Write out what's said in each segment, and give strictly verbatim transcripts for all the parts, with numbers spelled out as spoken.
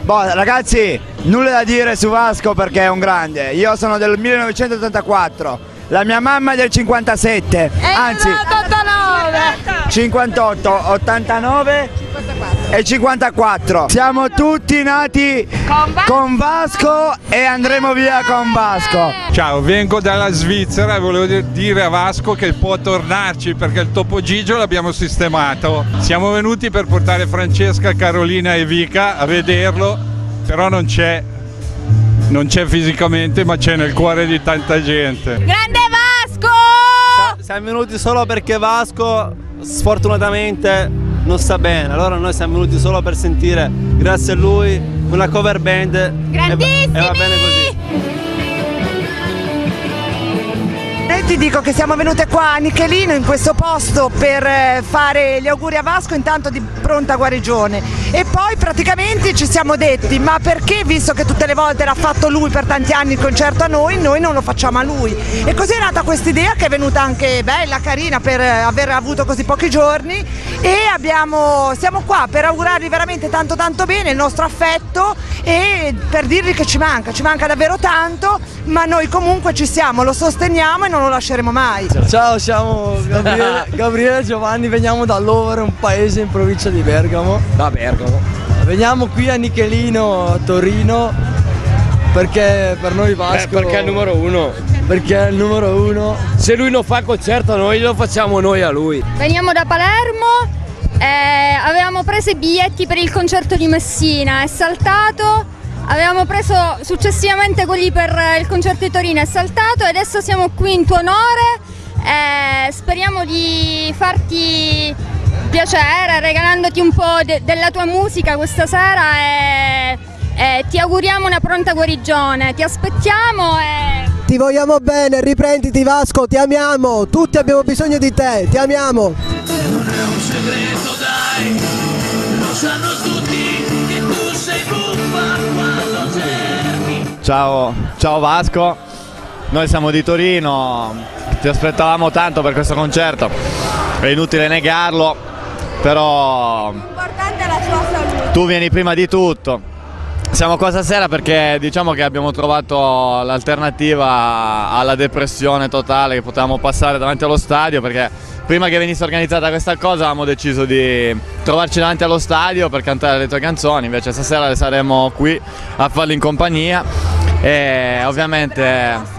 Boh, ragazzi, nulla da dire su Vasco perché è un grande. Io sono del millenovecentottantaquattro, la mia mamma è del cinquantasette, anzi ottantanove, cinquantotto, ottantanove e cinquantaquattro. Siamo tutti nati con Vasco, con Vasco e andremo via con Vasco. Ciao, vengo dalla Svizzera e volevo dire a Vasco che può tornarci perché il Topo Gigio l'abbiamo sistemato. Siamo venuti per portare Francesca, Carolina e Vika a vederlo, però non c'è, non c'è fisicamente, ma c'è nel cuore di tanta gente. Grande Vasco! Siamo venuti solo perché Vasco sfortunatamente non sta bene, allora noi siamo venuti solo per sentire, grazie a lui, una cover band. Grandissimi! E va bene così. E ti dico che siamo venute qua a Nichelino, in questo posto, per fare gli auguri a Vasco, intanto di pronta guarigione. E poi praticamente ci siamo detti, ma perché, visto che tutte le volte l'ha fatto lui per tanti anni il concerto a noi, noi non lo facciamo a lui. E così è nata questa idea, che è venuta anche bella, carina, per aver avuto così pochi giorni, e abbiamo, siamo qua per augurargli veramente tanto tanto bene, il nostro affetto, e per dirgli che ci manca, ci manca davvero tanto, ma noi comunque ci siamo, lo sosteniamo e non lo lasceremo mai. Ciao, siamo Gabriele, Gabriele e Giovanni, veniamo da Lovere, un paese in provincia di Bergamo. Da Bergamo. Veniamo qui a Nichelino, a Torino, perché per noi Vasco... Eh, perché è il numero uno. Perché è il numero uno. Se lui non fa il concerto noi lo facciamo noi a lui. Veniamo da Palermo, eh, avevamo preso i biglietti per il concerto di Messina, è saltato. Avevamo preso successivamente quelli per il concerto di Torino, è saltato, e adesso siamo qui in tuo onore, eh, speriamo di farti piacere regalandoti un po' de della tua musica questa sera, e, e ti auguriamo una pronta guarigione, ti aspettiamo e... Ti vogliamo bene, riprenditi Vasco, ti amiamo, tutti abbiamo bisogno di te, ti amiamo. Non è un segreto dai, lo sanno tutti che tu sei buffa quando cerchi. Ciao, ciao Vasco, noi siamo di Torino, ti aspettavamo tanto per questo concerto, è inutile negarlo, però L'importante è la sua salute. tu vieni prima di tutto. Siamo qua stasera perché diciamo che abbiamo trovato l'alternativa alla depressione totale che potevamo passare davanti allo stadio, perché prima che venisse organizzata questa cosa avevamo deciso di trovarci davanti allo stadio per cantare le tue canzoni, invece stasera saremo qui a farlo in compagnia e ovviamente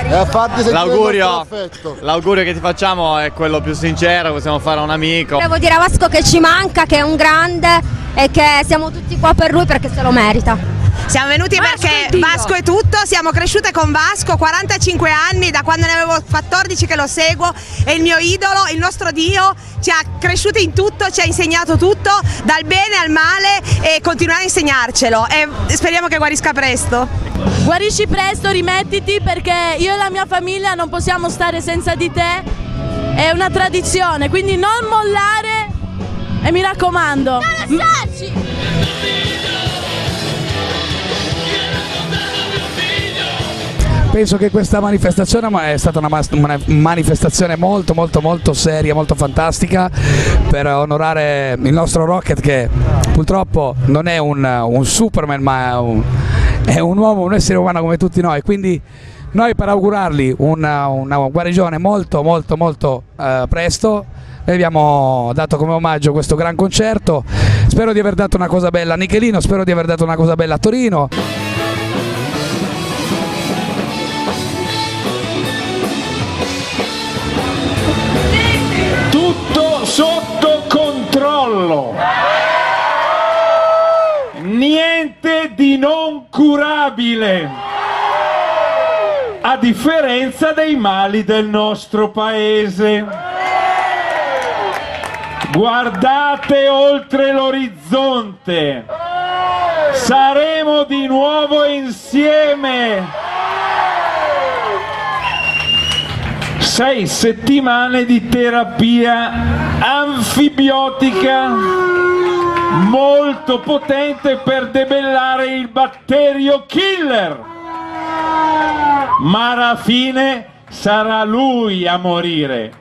l'augurio l'augurio che ti facciamo è quello più sincero che possiamo fare a un amico. Devo dire a Vasco che ci manca, che è un grande e che siamo tutti qua per lui perché se lo merita. Siamo venuti Vasco perché è Dio. Vasco è tutto, siamo cresciute con Vasco, quarantacinque anni, da quando ne avevo quattordici che lo seguo, è il mio idolo, il nostro Dio, ci ha cresciute in tutto, ci ha insegnato tutto, dal bene al male, e continuerà a insegnarcelo, e speriamo che guarisca presto. Guarisci presto, rimettiti, perché io e la mia famiglia non possiamo stare senza di te, è una tradizione, quindi non mollare e mi raccomando. Non lasciarci! Penso che questa manifestazione è stata una, una manifestazione molto molto molto seria, molto fantastica, per onorare il nostro Rocket, che purtroppo non è un, un Superman, ma è un, è un uomo, un essere umano come tutti noi, quindi noi per augurargli una, una guarigione molto molto molto eh, presto, noi abbiamo dato come omaggio questo gran concerto. Spero di aver dato una cosa bella a Nichelino, spero di aver dato una cosa bella a Torino. Tutto sotto controllo, niente di non curabile, a differenza dei mali del nostro paese. Guardate oltre l'orizzonte, saremo di nuovo insieme. Sei settimane di terapia anfibiotica molto potente per debellare il batterio killer, ma alla fine sarà lui a morire.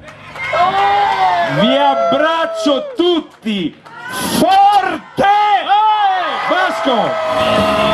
Vi abbraccio tutti forte! Vasco Vasco.